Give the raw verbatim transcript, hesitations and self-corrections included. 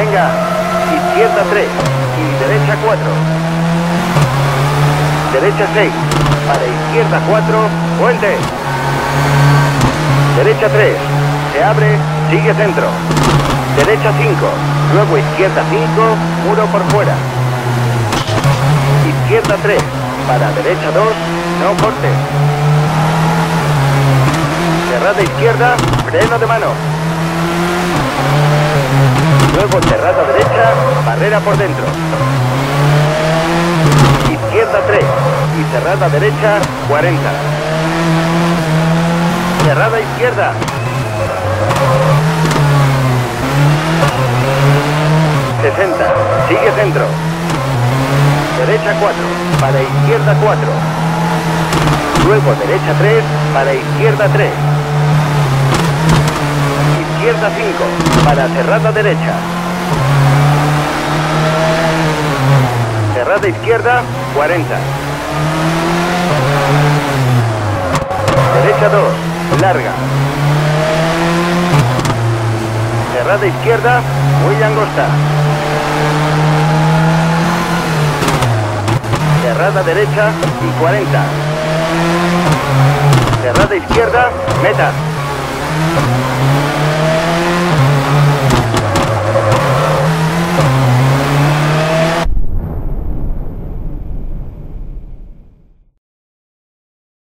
venga. Izquierda tres y derecha cuatro. Derecha seis, para izquierda cuatro, puente. Derecha tres, se abre, sigue centro. Derecha cinco, luego izquierda cinco, muro por fuera. Izquierda tres, para derecha dos, no corte. Cerrada izquierda, freno de mano. Luego cerrada derecha, barrera por dentro. Izquierda tres y cerrada derecha cuarenta. Cerrada izquierda. sesenta. Sigue centro. Derecha cuatro, para izquierda cuatro. Luego derecha tres, para izquierda tres. Izquierda cinco, para cerrada derecha. Cerrada izquierda, cuarenta. Derecha dos, larga. Cerrada izquierda, muy angosta. Cerrada derecha y cuarenta. Cerrada izquierda, meta.